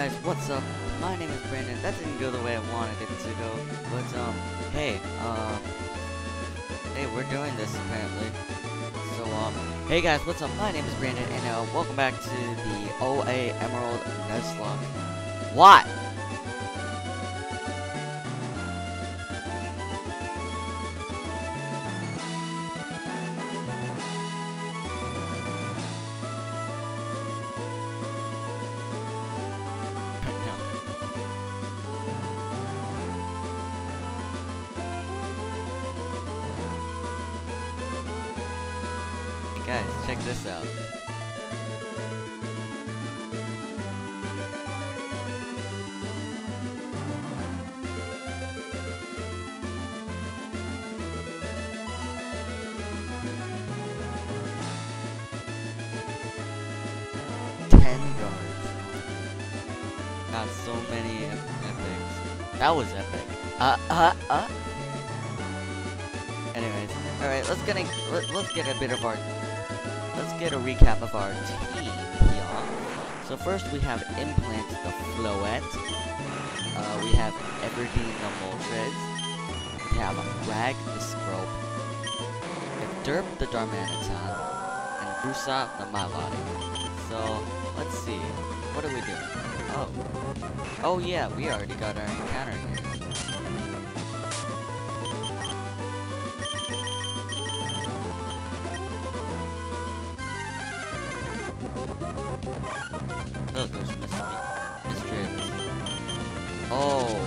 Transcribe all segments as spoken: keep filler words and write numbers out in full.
guys, what's up? My name is Brandon. That didn't go the way I wanted it to go, but um, hey, um, hey, we're doing this apparently. So um, hey guys, what's up? My name is Brandon, and uh, welcome back to the O A Emerald Nuzlocke. What? Guys, check this out. Ten guards. Got so many ep epics. That was epic. Uh, uh, uh. Anyways, all right. Let's get a let, let's get a bit of our. Let's get a recap of our team here. So first we have Implant the Floette. Uh, we have Everdeen the Moltres. We have Rag the Scrope. We have Derp the Darmanitan. And Brusa the Milotic. So, let's see. What are we doing? Oh. Oh yeah, we already got our encounter here. Look, there's mystery. Oh.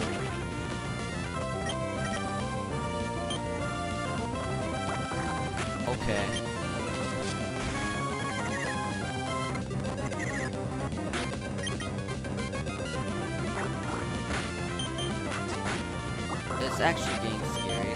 Okay. It's actually getting scary.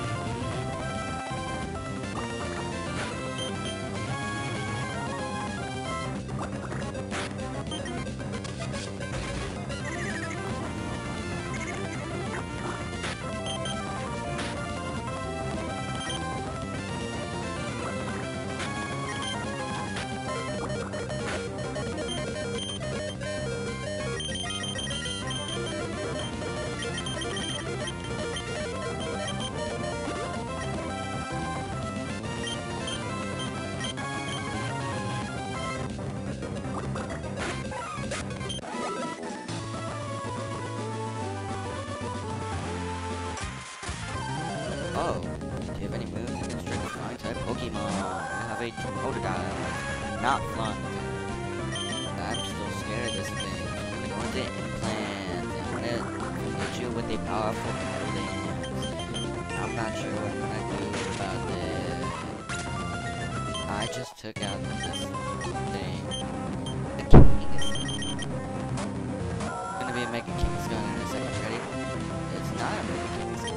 Oh, do you have any moves against Dragon Flying type Pokemon? I have a Totodile, not flying. I'm still scared of this thing. I'm going to implant. I'm going to hit you with a powerful lance. I'm not sure what I'm going to do about this. I just took out this thing. The King is going to be a Mega King's Gun in a second. Ready? It's not a Mega King's Gun.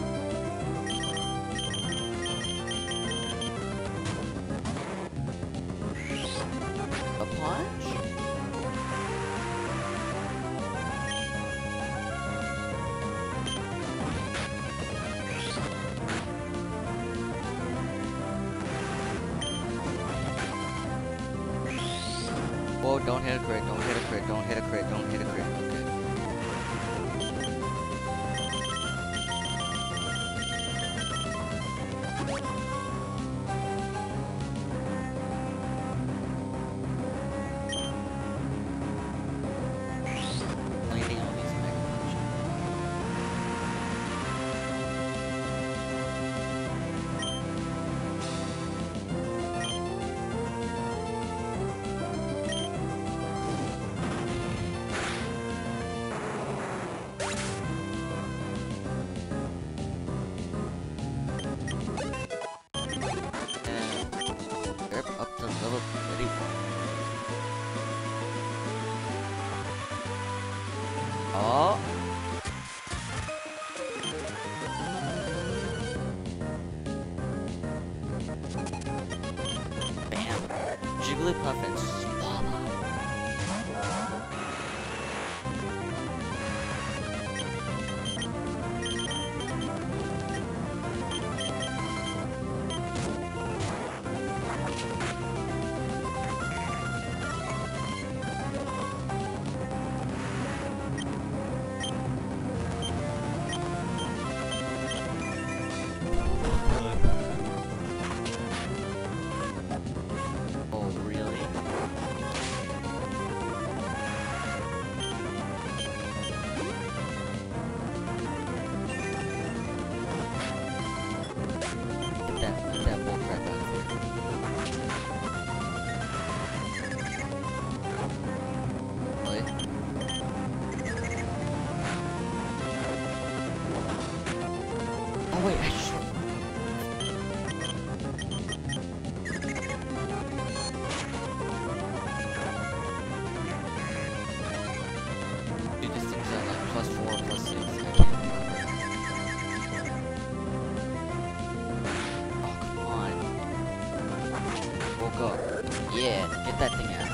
Plunge? Whoa, don't hit a crit, don't hit a crit, don't hit a crit, don't hit a crit, okay. Oh. Bam. Jigglypuff and Swallow. We'll go. Yeah, get that thing out.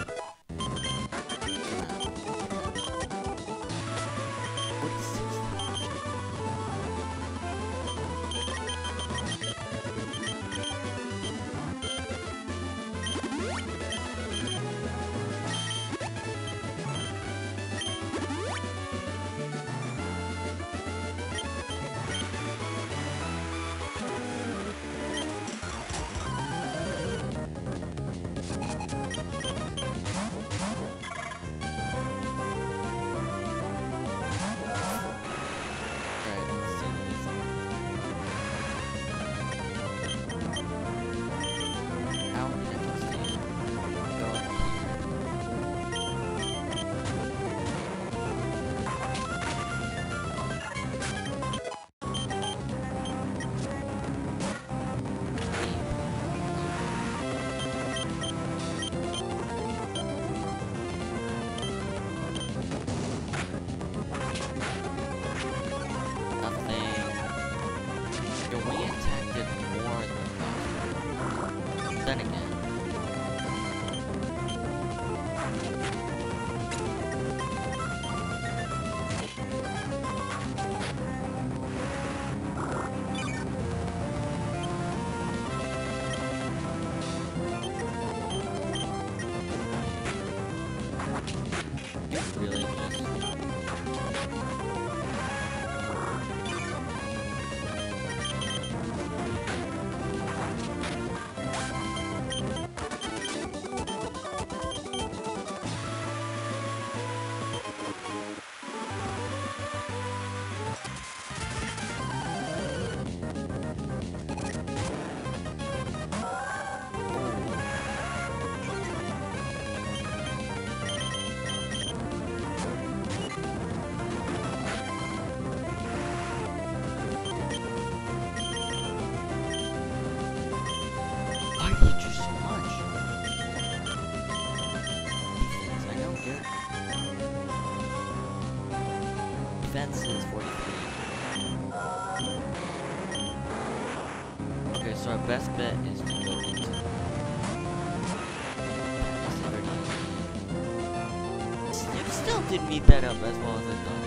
Then again. It's really just I hate you so much. Defense, I know, good. Defense is forty-three. Okay, so our best bet is to go into You still didn't meet that up as well as I thought.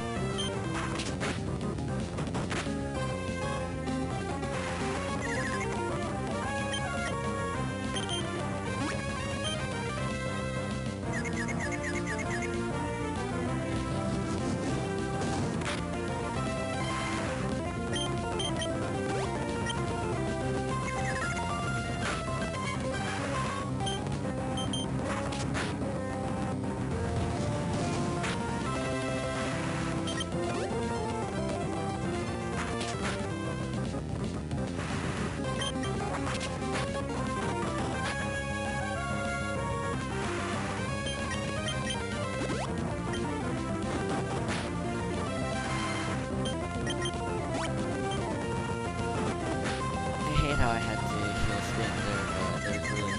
How I had to kill spin there, but there's really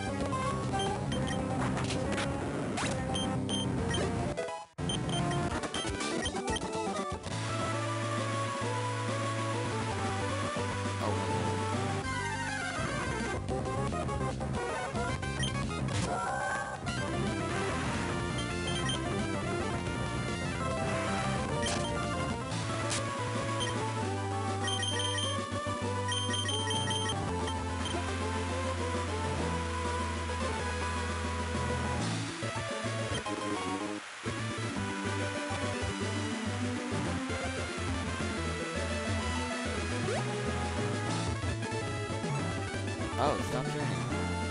Oh, it's not turning.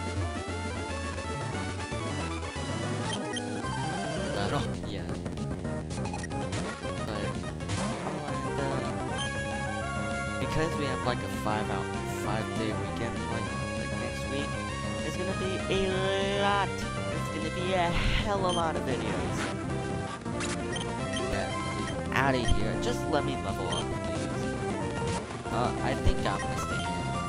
Not all, yeah. But, and, uh, because we have like a five out, five day weekend, like, like next week, it's gonna be a lot. It's gonna be a hell of a lot of videos. Yeah, out of here. Just let me level up, please. Uh, I think I'm gonna stay here.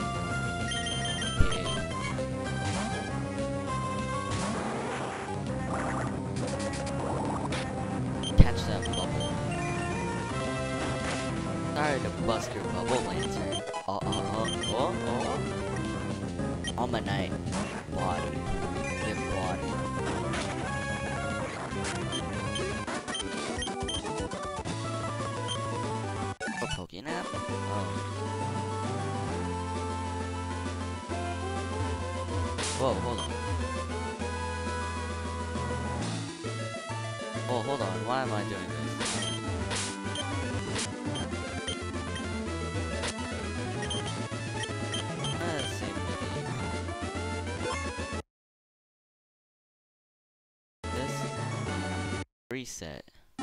Catch that bubble. Sorry to bust your bubble, Lancer. Uh, uh, uh, oh, oh. Almanite body. Their body. A Pokénap? Oh. Whoa, hold on. Oh, hold on. Why am I doing this? Let's see. This reset.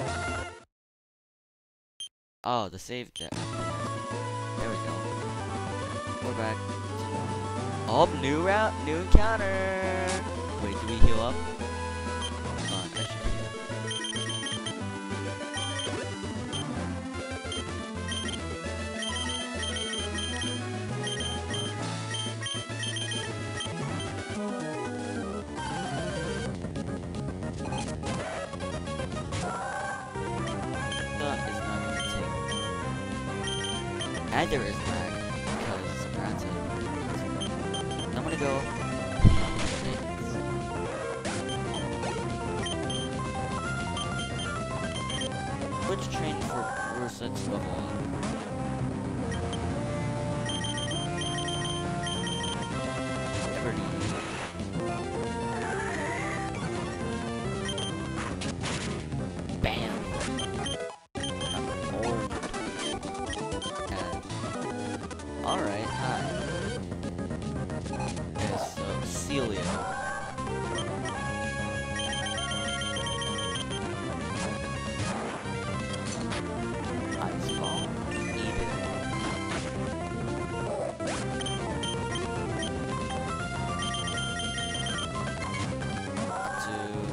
Oh, the save there. There we go. We're back. Oh, new route, new encounter. Wait, do we heal up? Hold on, I should And there is lag because it's granted. I'm gonna go. Which train for Urset's level? Everly. Bam. Alright, hi. Yes, so Celia. Ice ball. Needed. Two.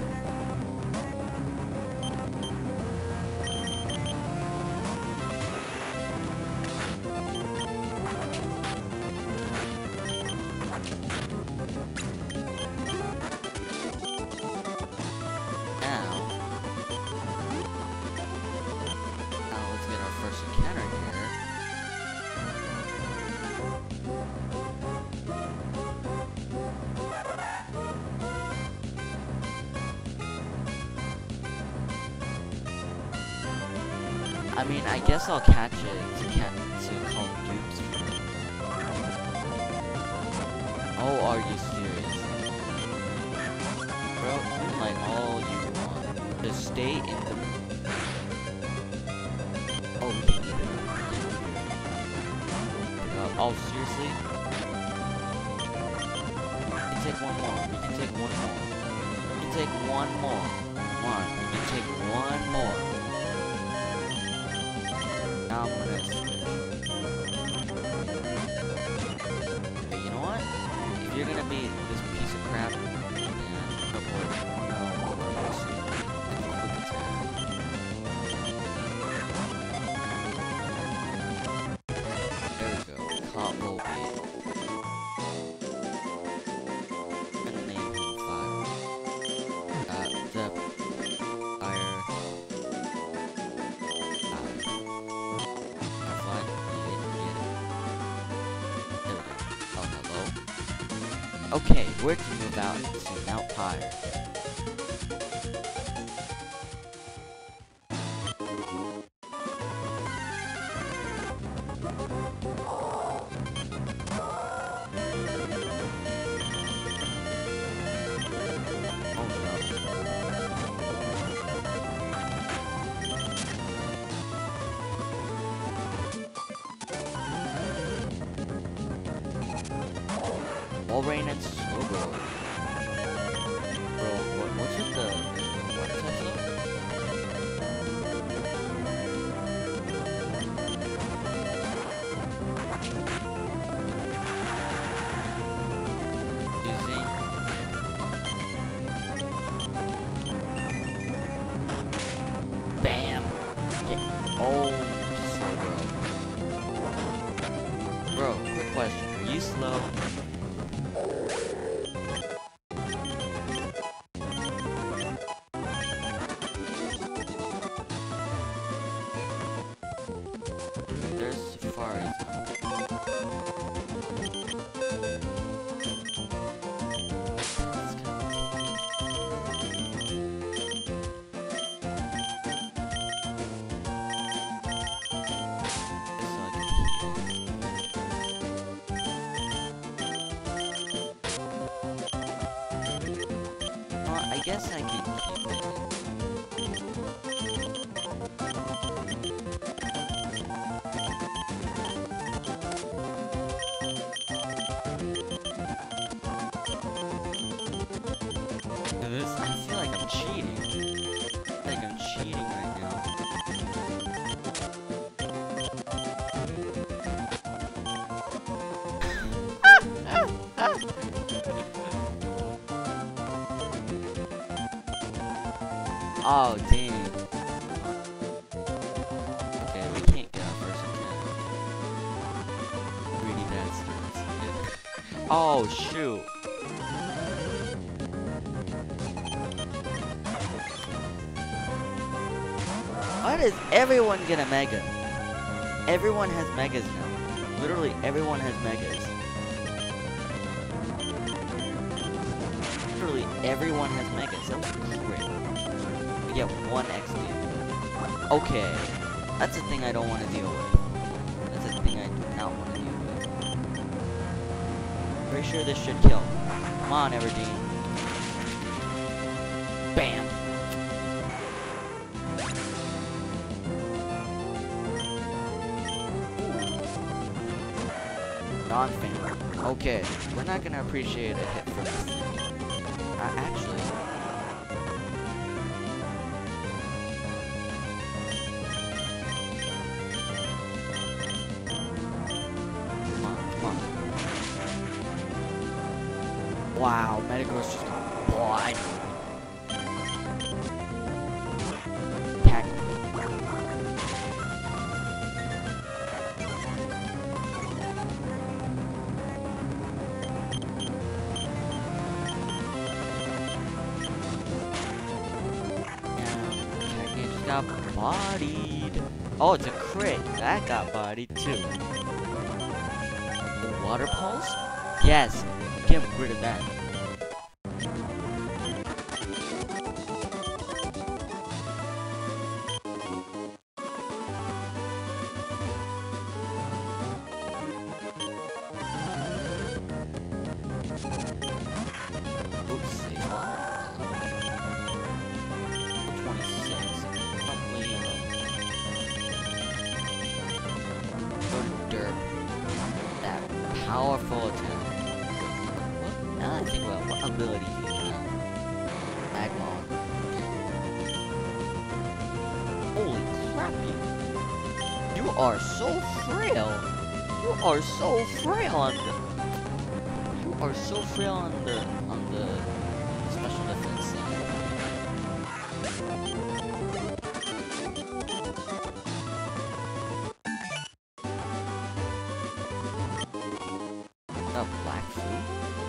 I mean, I guess I'll catch it to catch to call dupes. Oh, are you serious? Bro, do like all you want. Just stay in the. Oh, we can eat it. Uh, oh, seriously? We can take one more. We can take one more. We can take one more. Come on, we can take one more. Now I'm gonna switch. Okay, you know what? If you're gonna be this piece of crap, yeah, avoid it. No, we'll see. Quick attack. There we go. Combo bait. And name him fire. Uh, the fire. Okay, we're to move out to Mount Pyre. Walrein and Slowbro. Bro, what, what's with the... What is that thing? Using... Bam! Yeah. Oh, Slowbro. Bro, quick question. Are you slow? guess I can keep it. This, I feel like I'm cheating. I feel like I'm cheating right now. Oh, dang. Okay, we can't get our first encounter. Really bad starts. Oh, shoot. Why does everyone get a mega? Everyone has megas now. Literally, everyone has megas. Literally, everyone has megas. That was great. We get one X P. Okay. That's a thing I don't want to deal with. That's a thing I do not want to deal with. Pretty sure this should kill. Come on, Everdeen. Bam! Non-fan. Okay, we're not gonna appreciate a hit for this thing. Uh, actually... Come on, come on. Wow, Metagross just got blind. Pack. Got bodied. Oh, it's a crit. That got bodied too. The water pulse? Yes. Get rid of that. Oops. Powerful attack. What? Now that I think about what ability do you have? Magmar. Holy crap, you. You are so frail. You are so frail on the. You are so frail on the on the special defense side. A black flute?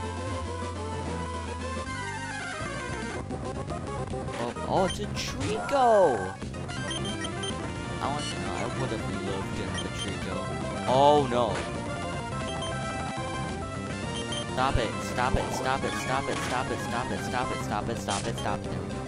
Oh, oh, it's a Trico! I want to know, I would have loved to have a Trico. Oh no. Stop it, stop it, stop it, stop it, stop it, stop it, stop it, stop it, stop it, stop it. There we go.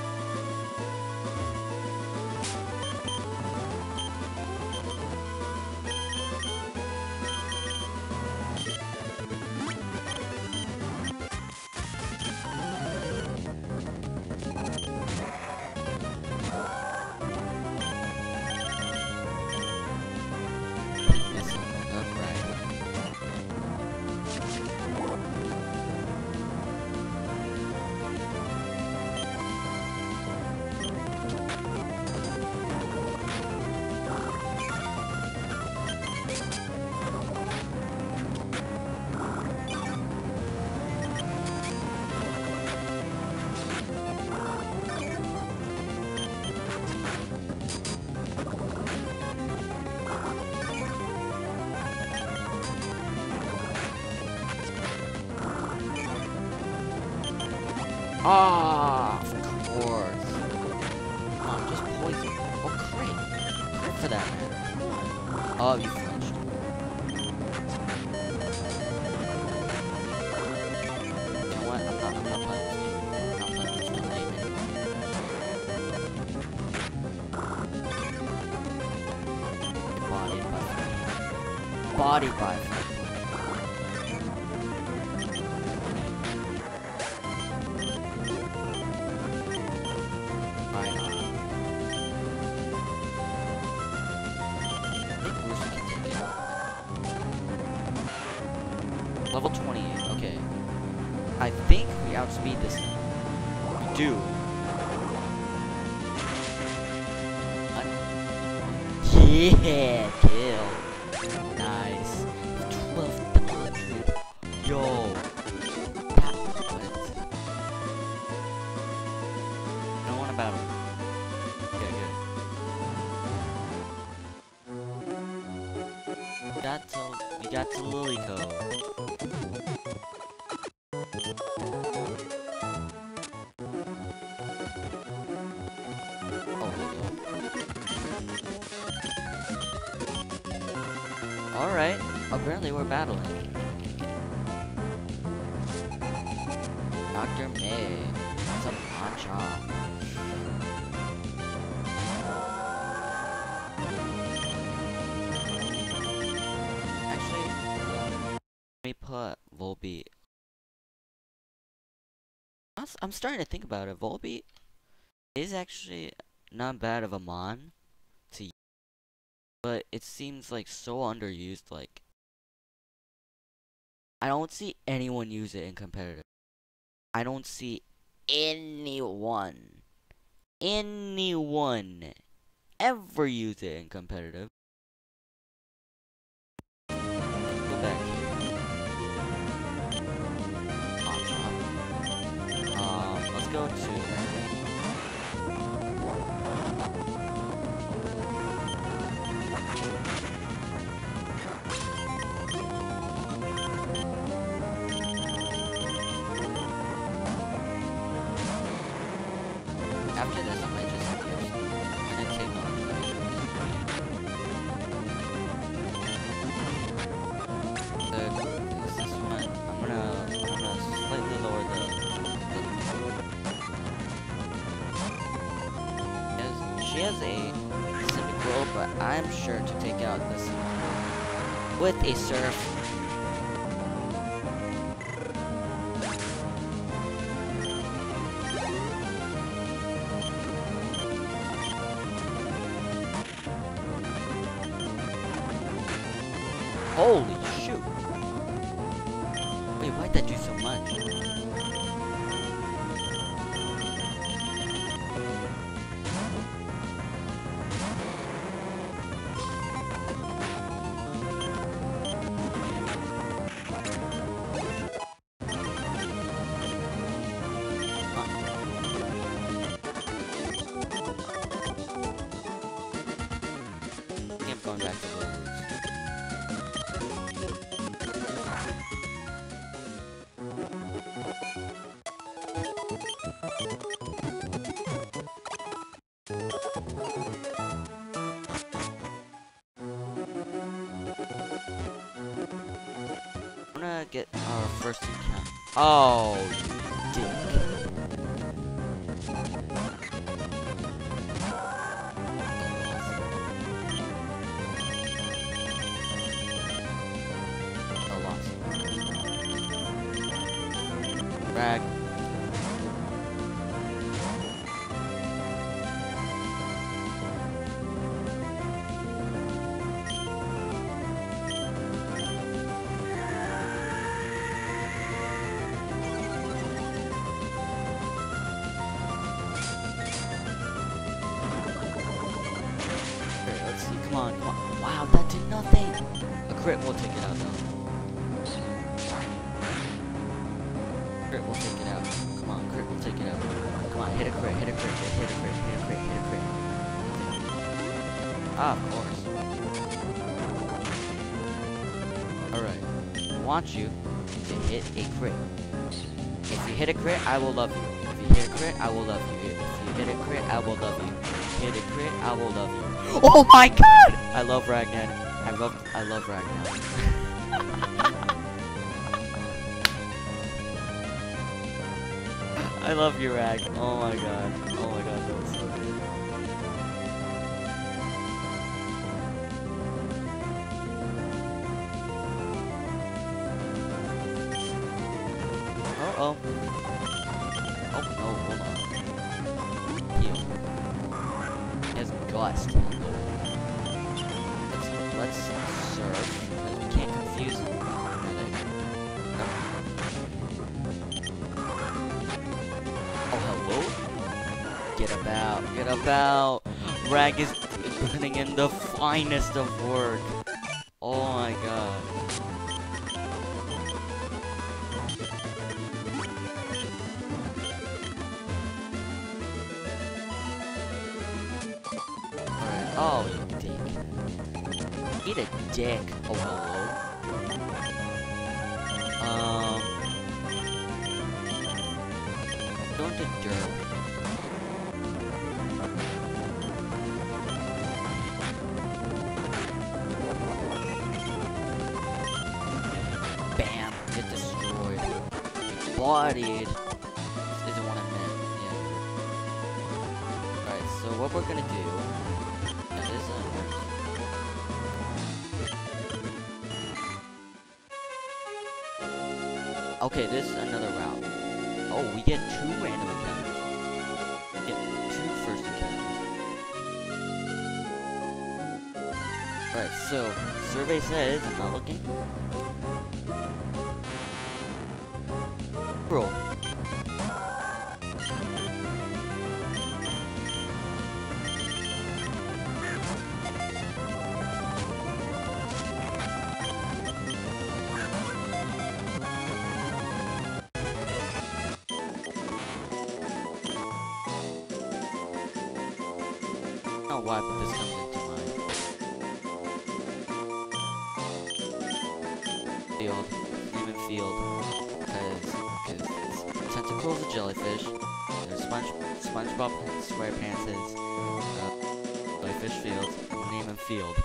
Ah, of course. Come on, just poison. Oh, crit. Crit for that matter. Oh, you flinched. You know what? I'm not, I'm not playing this game. I'm not playing this game anymore. Bodied by three. Bodied by three. I think we outspeed this. We do. Yeah, kill. Nice. twelve hundred. Yo. That went. No one about him. Okay, good. We got to, we got to Lilycove. Alright, apparently we're battling. Doctor May. That's a Pancha. Actually, let me put Volbeat. I'm starting to think about it. Volbeat is actually not bad of a mon to use, but it seems like so underused. Like, I don't see anyone use it in competitive. I don't see anyone, anyone ever use it in competitive. Go back here. Pancha. Um, let's go to. After this, I might just use and then take on. The, is this one? I'm gonna, I'm gonna slightly lower the. the yes, she has a Cyndaquil, but I'm sure to take out this with a Surf. Holy shoot! Wait, why'd that do so much? I think I'm going back to the roots. I'm gonna get our first encounter. Oh, you dick. A loss. Rag. Come on, come on. Wow, that did nothing. A crit will take it out though. Crit will take it out. Come on, crit will take it out. Come on, hit a crit, hit a crit, hit a crit, hit a crit, hit a crit. Ah, of course. Alright. I want you to hit a crit. If you hit a crit, I will love you. If you hit a crit, I will love you. If you hit a crit, I will love you. Hit a crit, I will love you. Oh my god! I love Ragnar. I love I love Ragnar. I love you, Rag. Oh my god. Oh my god, that was so good. Uh oh. Oh no, hold on. Heal. He has Gust. Let's, let's surf, because we can't confuse him. Get about, get about. Rag is putting in the finest of work. Oh my god. Alright, oh, you dick. Eat a dick. Oh, hello. Um. Don't do dirt. Bam! Get destroyed. Bodied. This isn't what I meant. Yeah. Alright, so what we're gonna do. Yeah, this uh, Okay, this is another route. Oh, we get two random encounters. We get two first encounters. Alright, so survey says, I'm not looking. Roll. I don't know why, but this comes into mind. Field. Even field. Because Tentacle's a jellyfish. There's Sponge SpongeBob SquarePants is uh, jellyfish field. Name him Field.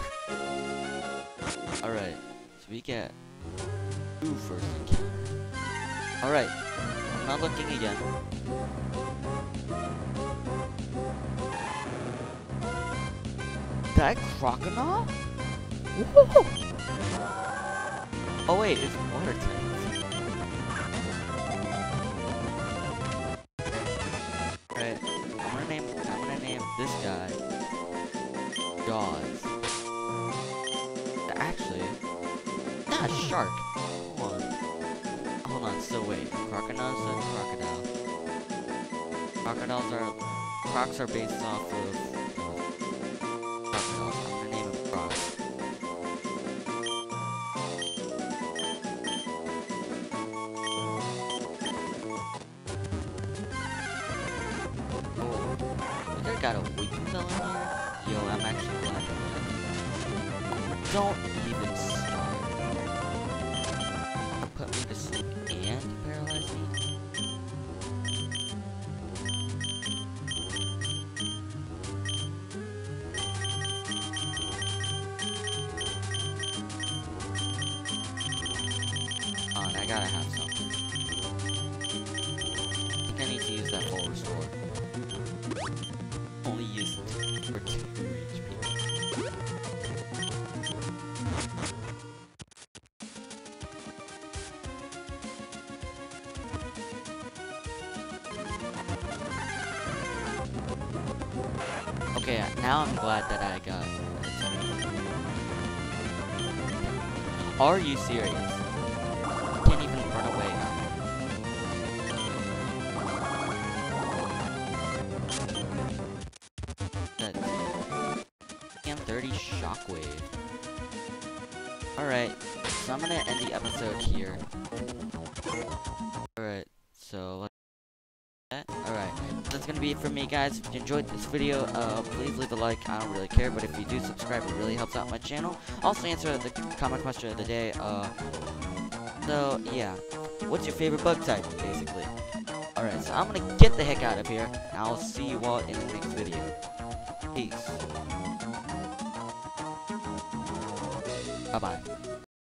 Alright. So we get two first encounter. Alright. I'm not looking again. That crocodile? Whoa! Oh wait, it's water type. Right, I'm gonna name I'm gonna name this guy Jaws. Actually, not a shark. Hold on. Hold on, so wait. Crocodiles are crocodile. Crocodiles are crocs are based off of got a weakness on here. Yo, I'm actually glad. Don't even start. Put me to sleep and paralyze me. On, I gotta have something. I think I need to use that full restore. Only use it for two H P. Okay, now I'm glad that I got it. Are you serious? Can't even run away. thirty shockwave. Alright, so I'm gonna end the episode here. Alright, so alright, that's gonna be it for me, guys. If you enjoyed this video, uh, please leave a like. I don't really care, but if you do subscribe, it really helps out my channel. Also answer the comment question of the day. Uh, so yeah, what's your favorite bug type, basically? Alright, so I'm gonna get the heck out of here, and I'll see you all in the next video. Peace. Bye-bye.